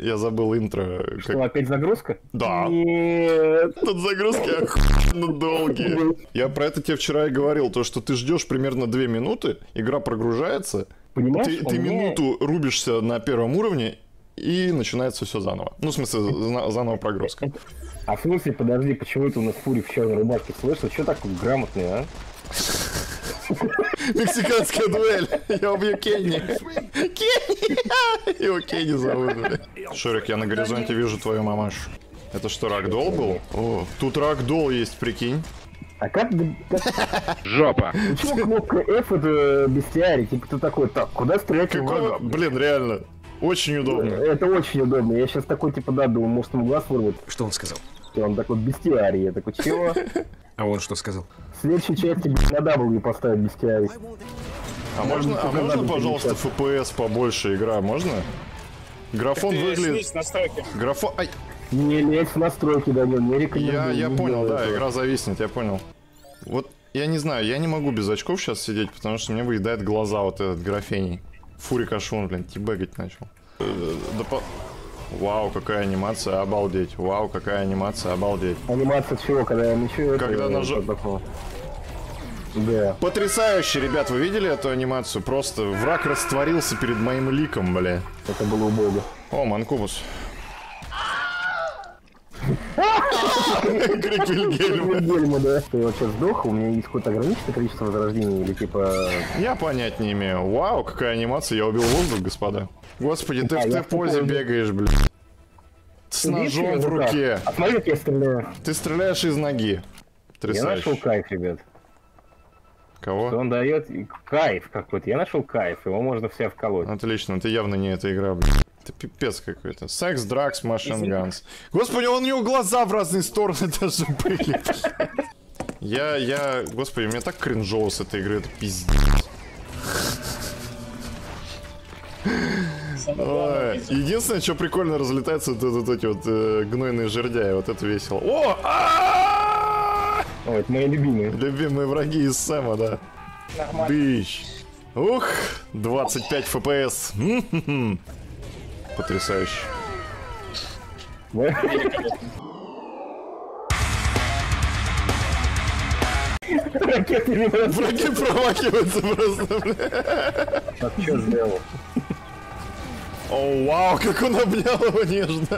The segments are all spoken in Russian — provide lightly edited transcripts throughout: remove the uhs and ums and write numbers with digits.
Я забыл интро. Что, опять загрузка? Да. Нет. Тут загрузки охуенно долгие. Я про это тебе вчера и говорил, то, что ты ждешь примерно 2 минуты, игра прогружается, Понимаешь, ты минуту рубишься на первом уровне, и начинается все заново. Ну, в смысле, заново прогрузка. А в смысле, подожди, почему это у нас Фури в черной рубашке слышал? Что такой грамотный, а? Мексиканская дуэль. Я убью Кенни. Кенни! Его Кенни зовут. Шурик, я на горизонте вижу твою мамашу. Это что, рагдол был? О, тут рагдол есть, прикинь. А как... Жопа. Почему кнопка F это бестиарий? Типа ты такой, так, куда стрелять в врага? Блин, реально. Очень удобно. Это очень удобно. Я сейчас такой, типа, да, думаю, может ему глаз вырвать. Что он сказал? И он такой, бестиарий. Я такой, чего? А он что сказал? В следующей части, на W поставить бестиарий. А можно, пожалуйста, FPS побольше игра? Можно? Графон выглядит... Графон... Ай! Не лезь в настройки, Данил, не рекомендую. Я понял, да, игра зависнет, я понял. Вот, я не знаю, я не могу без очков сейчас сидеть, потому что мне выедает глаза вот этот графений. Фури Кашун, блин, тибэгать начал. Вау, какая анимация, обалдеть. Вау, какая анимация, обалдеть. Анимация чего, когда я ничего... Когда нажал... Да. Потрясающе, ребят, вы видели эту анимацию? Просто враг растворился перед моим ликом, бля. Это было убого. О, Манкубус. Крик Вильгельма. Да. Ты вот сейчас сдох, у меня есть какое-то ограниченное количество возрождений или типа... Я понять не имею. Вау, какая анимация, я убил воздух, господа. Господи, ты в позе бегаешь, блин. С ножом в руке. А смотри, как я стреляю. Ты стреляешь из ноги. Я нашел кайф, ребят. Кого? Он дает кайф какой-то. Я нашел кайф, его можно все вколоть. Отлично, это явно не эта игра, блин. Это пипец какой-то. Секс, дракс, машин ганс. Господи, у него глаза в разные стороны даже были. Господи, мне так кринжово с этой игры, это пиздец. Единственное, что прикольно разлетается, это эти вот гнойные жердяи. Вот это весело. О! О, это мои любимые. Любимые враги из Сэма, да. Бич. Ух, 25 FPS. Потрясающе. Враги промахиваются просто, бля. Так, что сделал? О, вау, как он обнял его нежно.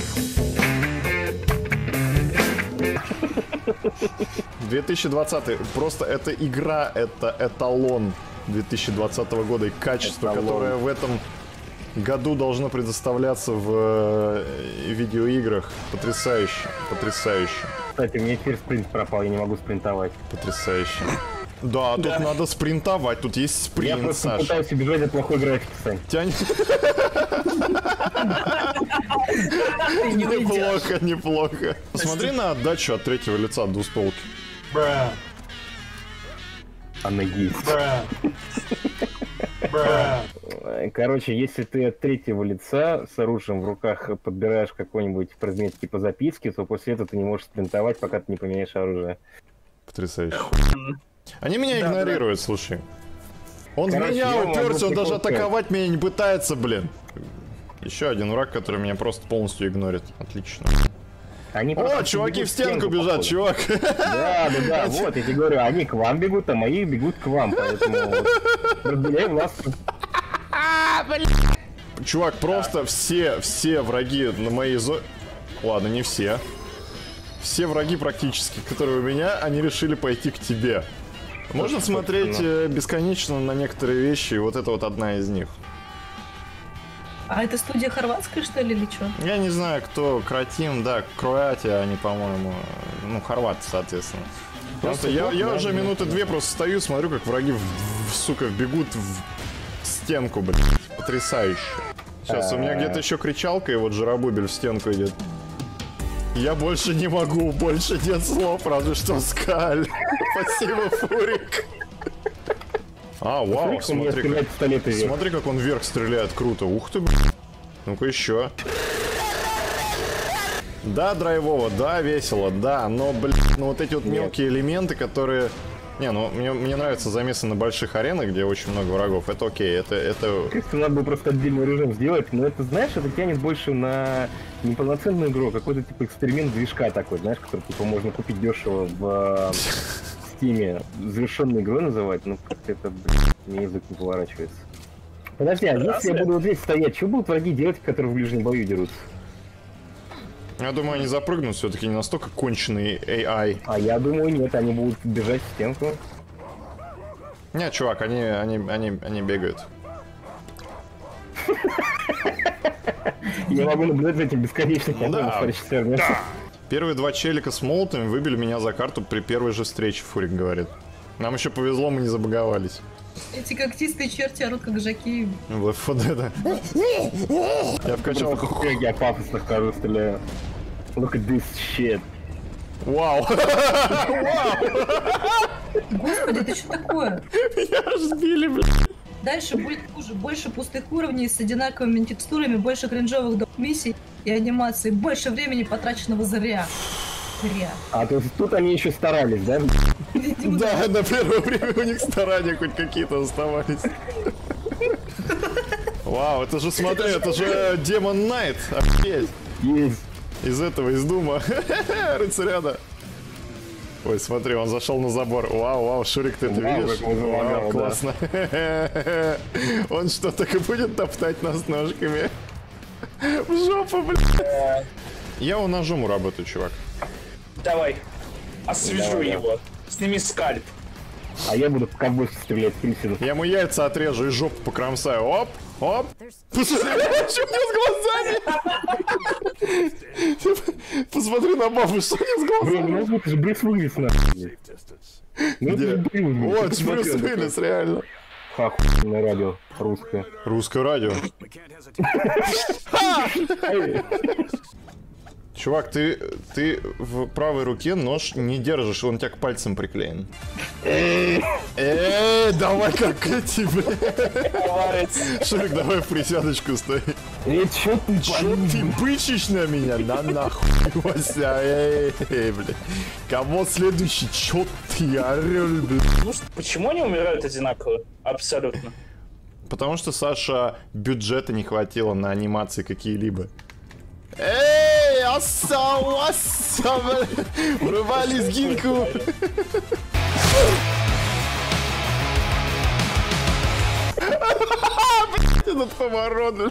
2020. Просто эта игра, это эталон 2020 года и качество, которое в этом году должно предоставляться в видеоиграх. Потрясающе, потрясающе. Кстати, у меня теперь спринт пропал, я не могу спринтовать. Потрясающе. Да, тут надо спринтовать, тут есть спринт, Я просто Саш. пытаюсь убежать от плохой графики, Сань. Неплохо, неплохо. Посмотри на отдачу от третьего лица от двустволки. Она есть. Короче, если ты от третьего лица с оружием в руках подбираешь какой-нибудь предмет типа записки, то после этого ты не можешь спринтовать, пока ты не поменяешь оружие. Потрясающе. Они меня игнорируют, слушай. Он в меня уперся, он даже атаковать меня не пытается, блин. Еще один враг, который меня просто полностью игнорит. Отлично. О, чуваки в стенку бежат, чувак. Да, вот, я тебе говорю, они к вам бегут, а мои бегут к вам, поэтому разделяй власть. Чувак, просто все враги на моей зоне... Ладно, не все. Все враги практически, которые у меня, они решили пойти к тебе. Можно смотреть бесконечно на некоторые вещи, и вот это вот одна из них. А это студия хорватская, что ли, или что? Я не знаю, кто Кратим, да, Кроатия, они, по-моему, ну, хорваты, соответственно. Просто я уже минуты 2 просто стою, смотрю, как враги, сука, бегут в стенку, блядь. Потрясающе. Сейчас, у меня где-то еще кричалка, и вот Жиробубель в стенку идет. Я больше не могу, больше нет слов, разве что скаль. Спасибо, Фурик. А, вау, смотри, как он вверх стреляет, круто. Ух ты, блядь. Ну-ка еще. Да, драйвово, да, весело, да, но, блин, ну вот эти вот мелкие элементы, которые Не, ну мне нравятся замесы на больших аренах, где очень много врагов. Это окей, это... Кажется, надо было просто отдельный режим сделать, но это, знаешь, это тянет больше на неполноценную игру, какой-то типа эксперимент движка такой, знаешь, который типа можно купить дешево в Steam, завершенной игрой называть, ну как-то это, мне язык не поворачивается. Подожди, а если я буду вот здесь стоять, что будут враги делать, которые в ближнем бою дерутся? Я думаю, они запрыгнут, все-таки не настолько конченый AI. А я думаю, нет, они будут бежать в стенку. Нет, чувак, они бегают. Я могу наблюдать за этим бесконечно. Да. Первые два челика с молотами выбили меня за карту при первой же встрече, Фурик говорит. Нам еще повезло, мы не забаговались. Эти когтистые черти орут как жаки. В Left 4 Dead. Я вкачал. Я пафосно хожу, стреляю. Look at this shit. Вау! Господи, это что такое? Меня аж сбили, блядь. Дальше будет хуже. Больше пустых уровней с одинаковыми текстурами, больше кринжовых миссий и анимаций, больше времени потраченного зря. Зря. А то есть тут они еще старались, да? Да, на первое время у них старания хоть какие-то оставались. Вау, это же, смотри, это же Demon Knight. Офигеть. Есть. Из этого, из Дума. Рыцаряда. Ой, смотри, он зашел на забор. Вау, Шурик, ты это видишь? Вау, классно. Он что, так и будет топтать нас ножками? В жопу, блядь. Я у ножом работаю, чувак. Давай, освежу его. Сними скальп. А я буду как больше стрелять в Хильсидов. Я ему яйца отрежу и жопу покромсаю. Оп, оп. Посмотри, что мне с глазами? Посмотри на бабу, что мне с глазами? Блин, ну это же Брюс Уиллис, нахуй. Где? О, это Брюс Уиллис, реально. Охуенное радио русское. Русское радио. Чувак, ты в правой руке нож не держишь, он у тебя к пальцам приклеен. Давай как эти, блядь. Шурик, давай в присядочку стой. Чё ты бычишь на меня? На нахуй, Вася, блядь. Кого следующий? Чё ты орёшь, блядь? Ну, почему они умирают одинаково? Абсолютно. Потому что, Саша, бюджета не хватило на анимации какие-либо. Асса, врубай лезгинку. Блять, этот поворот.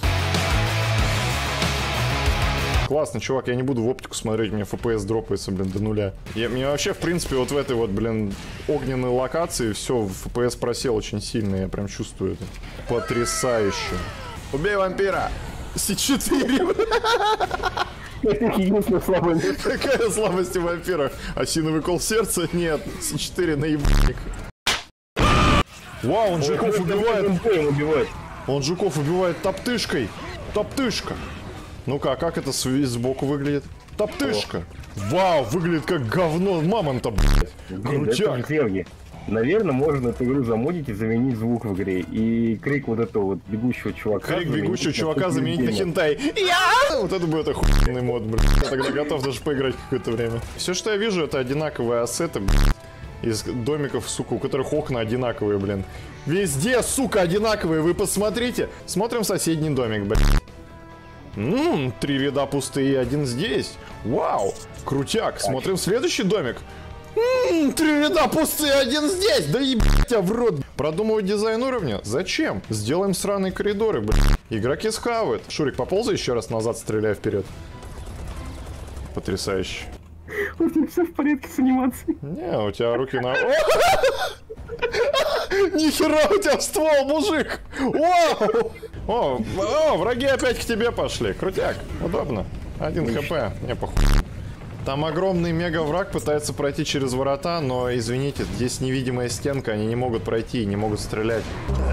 Классно, чувак, я не буду в оптику смотреть, у меня FPS дропается, блин, до нуля. Мне вообще, в принципе, вот в этой вот, блин, огненной локации все, FPS просел очень сильно, я прям чувствую это. Потрясающе. Убей вампира! С4. Какая слабость у вампира? Осиновый кол сердца? Нет. С4 наебник. Вау, он жуков убивает. Он жуков убивает топтышкой. Топтышка. Ну-ка, а как это сбоку выглядит? Топтышка. Вау, выглядит как говно мамонта, блядь. Крутяк. Наверное, можно эту игру замодить и заменить звук в игре. И крик вот этого вот бегущего чувака. Крик бегущего чувака заменить на хентай. Вот это будет охуенный мод, блядь. Я тогда готов даже поиграть какое-то время. Все, что я вижу, это одинаковые ассеты, блядь. Из домиков, сука, у которых окна одинаковые, блин. Везде, сука, одинаковые, вы посмотрите. Смотрим соседний домик, блядь. 3 ряда пустые, один здесь. Вау, крутяк. Смотрим следующий домик. 3 ряда пустые, один здесь. Да ебать тебя в рот. Продумывать дизайн уровня? Зачем? Сделаем сраные коридоры, блядь. Игроки схавают. Шурик, поползай еще раз назад, стреляй вперед. Потрясающе. У тебя все в порядке с анимацией? Не, у тебя руки на... Нихера у тебя ствол, мужик! О, враги опять к тебе пошли. Крутяк, удобно. 1 хп, не похуй. Там огромный мега-враг пытается пройти через ворота, но, извините, здесь невидимая стенка, они не могут пройти, не могут стрелять.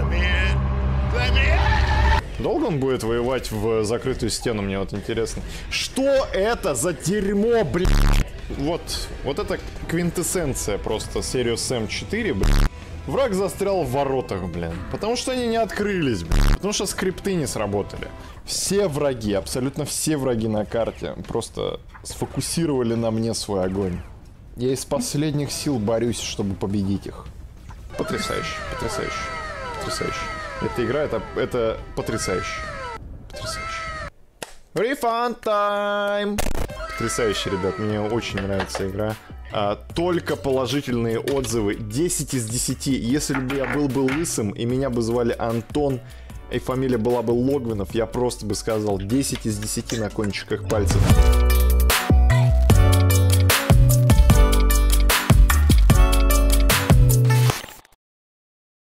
Долго он будет воевать в закрытую стену, мне вот интересно. Что это за дерьмо, блядь? Вот это квинтэссенция просто Serious Sam 4, блядь. Враг застрял в воротах, блин. Потому что они не открылись, блин. Потому что скрипты не сработали. Все враги, абсолютно все враги на карте просто сфокусировали на мне свой огонь. Я из последних сил борюсь, чтобы победить их. Потрясающе, потрясающе, потрясающе. Эта игра, это потрясающе. Потрясающе. Refund time! Потрясающе, ребят, мне очень нравится игра. Только положительные отзывы. 10 из 10. Если бы я был лысым, и меня бы звали Антон, и фамилия была бы Логвинов, я просто бы сказал 10 из 10 на кончиках пальцев.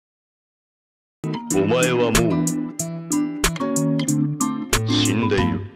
О前はもう死んでいる。